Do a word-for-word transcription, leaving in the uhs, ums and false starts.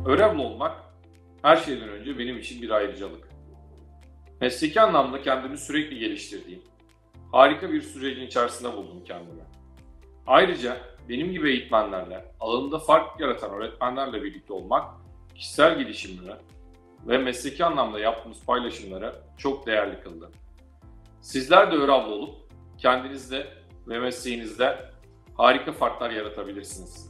Öğrenci olmak her şeyden önce benim için bir ayrıcalık. Mesleki anlamda kendimi sürekli geliştirdiğim, harika bir sürecin içerisinde buldum kendimi. Ayrıca benim gibi eğitmenlerle, alanında fark yaratan öğretmenlerle birlikte olmak, kişisel gelişimimi ve mesleki anlamda yaptığımız paylaşımları çok değerli kıldı. Sizler de öğrenci olup kendinizde ve mesleğinizde harika farklar yaratabilirsiniz.